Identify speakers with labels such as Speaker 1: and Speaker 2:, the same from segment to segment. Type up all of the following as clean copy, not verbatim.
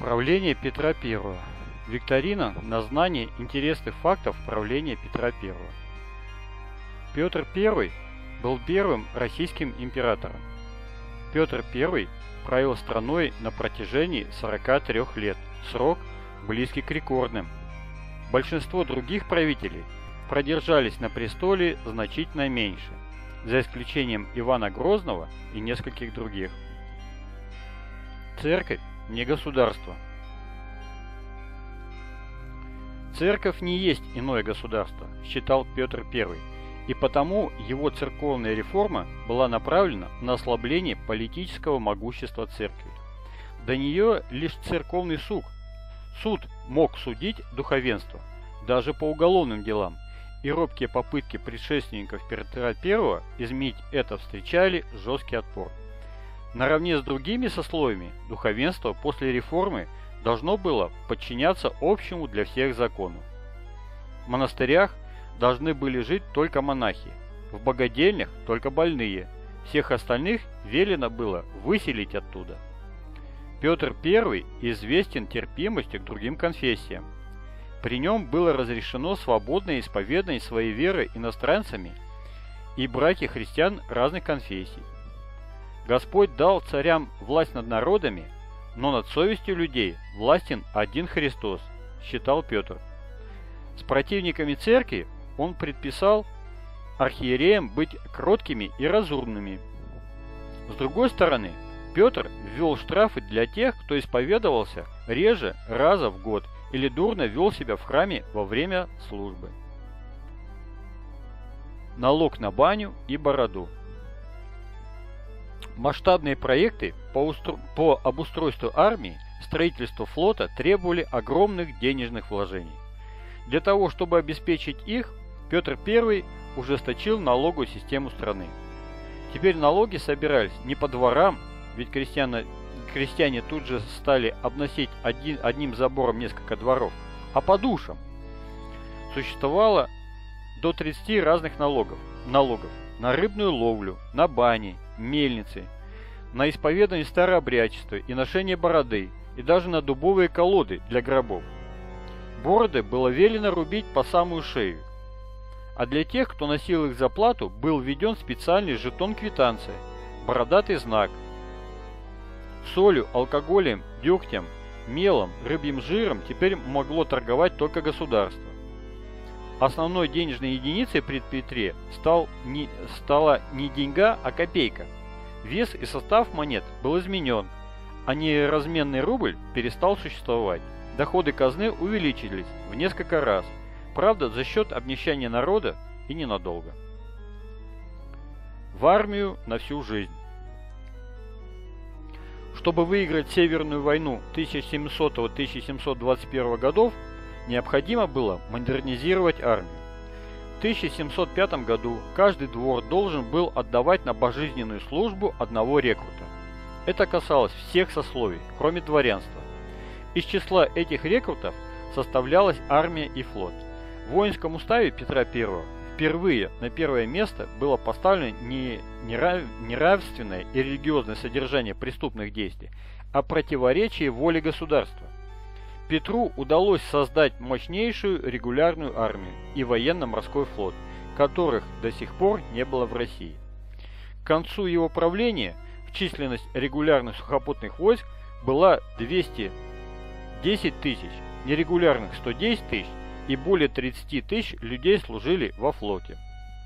Speaker 1: Правление Петра I. Викторина на знание интересных фактов правления Петра I. Петр I был первым российским императором. Петр I правил страной на протяжении 43 лет, срок близкий к рекордным. Большинство других правителей продержались на престоле значительно меньше, за исключением Ивана Грозного и нескольких других. Церковь не государство. Церковь не есть иное государство, считал Петр I, и потому его церковная реформа была направлена на ослабление политического могущества церкви. До нее лишь церковный суд мог судить духовенство, даже по уголовным делам, и робкие попытки предшественников Петра I изменить это встречали жесткий отпор. Наравне с другими сословиями духовенство после реформы должно было подчиняться общему для всех закону. В монастырях должны были жить только монахи, в богадельнях только больные, всех остальных велено было выселить оттуда. Петр I известен терпимостью к другим конфессиям. При нем было разрешено свободное исповедание своей веры иностранцами и браки христиан разных конфессий. Господь дал царям власть над народами, но над совестью людей властен один Христос, считал Петр. С противниками церкви он предписал архиереям быть кроткими и разумными. С другой стороны, Петр ввел штрафы для тех, кто исповедовался реже раза в год или дурно вел себя в храме во время службы. Налог на баню и бороду. Масштабные проекты по обустройству армии, строительству флота требовали огромных денежных вложений. Для того, чтобы обеспечить их, Петр I ужесточил налоговую систему страны. Теперь налоги собирались не по дворам, ведь крестьяне тут же стали обносить одним забором несколько дворов, а по душам. Существовало до 30 разных налогов на рыбную ловлю, на бани, мельницы, на исповедание старообрядчества и ношение бороды, и даже на дубовые колоды для гробов. Бороды было велено рубить по самую шею, а для тех, кто носил их за плату, был введен специальный жетон-квитанция, бородатый знак. Солью, алкоголем, дегтем, мелом, рыбьим жиром теперь могло торговать только государство. Основной денежной единицей при Петре стала не деньга, а копейка. Вес и состав монет был изменен, а неразменный рубль перестал существовать. Доходы казны увеличились в несколько раз, правда, за счет обнищания народа и ненадолго. В армию на всю жизнь. Чтобы выиграть Северную войну 1700-1721 годов, необходимо было модернизировать армию. В 1705 году каждый двор должен был отдавать на пожизненную службу одного рекрута. Это касалось всех сословий, кроме дворянства. Из числа этих рекрутов составлялась армия и флот. В воинском уставе Петра I впервые на первое место было поставлено не нравственное и религиозное содержание преступных действий, а противоречие воле государства. Петру удалось создать мощнейшую регулярную армию и военно-морской флот, которых до сих пор не было в России. К концу его правления численность регулярных сухопутных войск была 210 тысяч, нерегулярных 110 тысяч, и более 30 тысяч людей служили во флоте.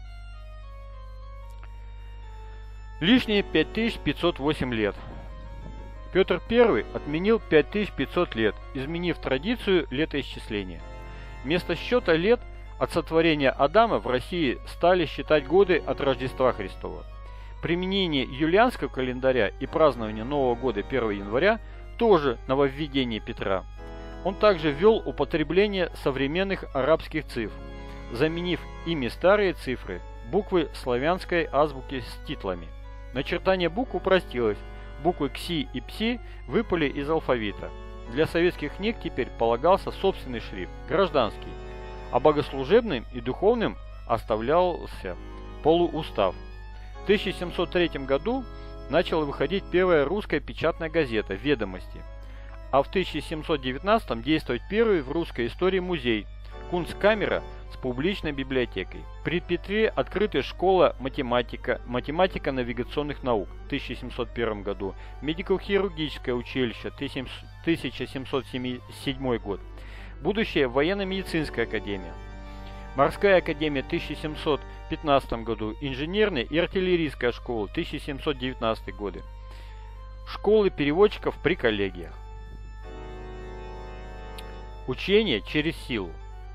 Speaker 1: Лишние 5508 лет. Петр I отменил 5500 лет, изменив традицию летоисчисления. Вместо счета лет от сотворения Адама в России стали считать годы от Рождества Христова. Применение юлианского календаря и празднование Нового года 1 января тоже нововведение Петра. Он также ввел употребление современных арабских цифр, заменив ими старые цифры, буквы славянской азбуки с титлами. Начертание букв упростилось. Буквы КСИ и ПСИ выпали из алфавита. Для советских книг теперь полагался собственный шрифт, гражданский, а богослужебным и духовным оставлялся полуустав. В 1703 году начала выходить первая русская печатная газета «Ведомости», а в 1719 действовать первый в русской истории музей Кунсткамера с публичной библиотекой. При Петре открыта школа математика навигационных наук в 1701 году, медико-хирургическое училище 1707 год, будущая военно-медицинская академия, морская академия в 1715 году, инженерная и артиллерийская школа 1719 годы, школы переводчиков при коллегиях. Учение через силу.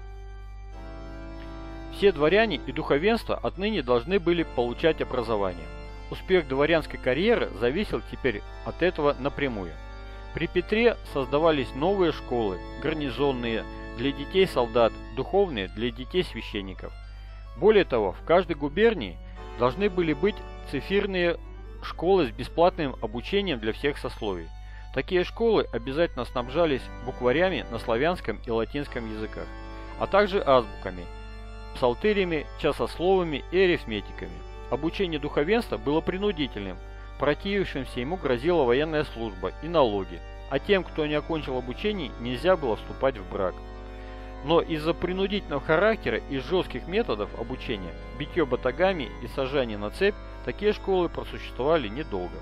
Speaker 1: Все дворяне и духовенство отныне должны были получать образование. Успех дворянской карьеры зависел теперь от этого напрямую. При Петре создавались новые школы, гарнизонные для детей солдат, духовные для детей священников. Более того, в каждой губернии должны были быть цифирные школы с бесплатным обучением для всех сословий. Такие школы обязательно снабжались букварями на славянском и латинском языках, а также азбуками, псалтырями, часословами и арифметиками. Обучение духовенства было принудительным, противившимся ему грозила военная служба и налоги, а тем, кто не окончил обучение, нельзя было вступать в брак. Но из-за принудительного характера и жестких методов обучения, битье батагами и сажание на цепь, такие школы просуществовали недолго.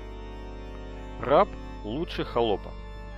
Speaker 1: Раб лучше холопа.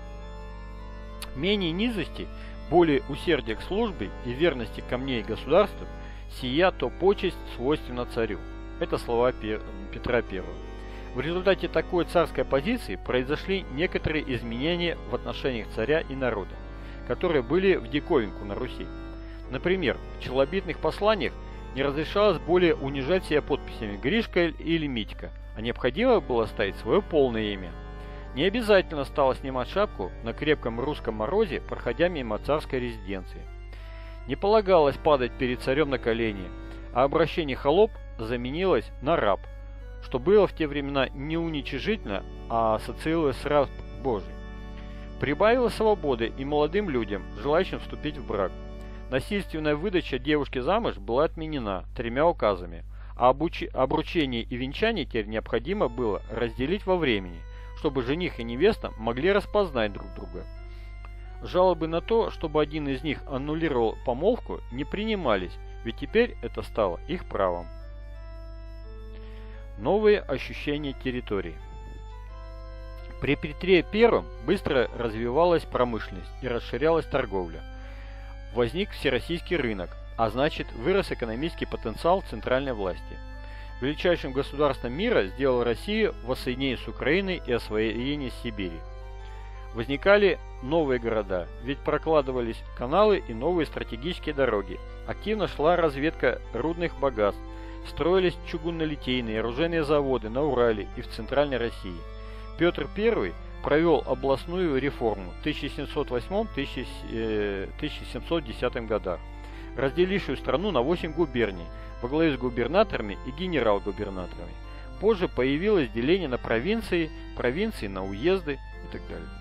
Speaker 1: Менее низости, более усердия к службе и верности ко мне и государству, сия то почесть свойственна царю. Это слова Петра I. В результате такой царской позиции произошли некоторые изменения в отношениях царя и народа, которые были в диковинку на Руси. Например, в челобитных посланиях не разрешалось более унижать себя подписями Гришка или Митька, а необходимо было ставить свое полное имя. Не обязательно стало снимать шапку на крепком русском морозе, проходя мимо царской резиденции. Не полагалось падать перед царем на колени, а обращение холоп заменилось на раб, что было в те времена не уничижительно, а ассоциировалось с раб Божий. Прибавилось свободы и молодым людям, желающим вступить в брак. Насильственная выдача девушки замуж была отменена 3 указами, а обручение и венчание теперь необходимо было разделить во времени, чтобы жених и невеста могли распознать друг друга. Жалобы на то, чтобы один из них аннулировал помолвку, не принимались, ведь теперь это стало их правом. Новые ощущения территории. При Петре I быстро развивалась промышленность и расширялась торговля. Возник всероссийский рынок, а значит вырос экономический потенциал центральной власти. Величайшим государством мира сделал Россию воссоединение с Украиной и освоение Сибири. Возникали новые города, ведь прокладывались каналы и новые стратегические дороги. Активно шла разведка рудных богатств, строились чугунно-литейные и оружейные заводы на Урале и в Центральной России. Петр I провел областную реформу в 1708-1710 годах, разделившую страну на 8 губерний, во главе с губернаторами и генерал-губернаторами. Позже появилось деление на провинции, провинции на уезды и так далее.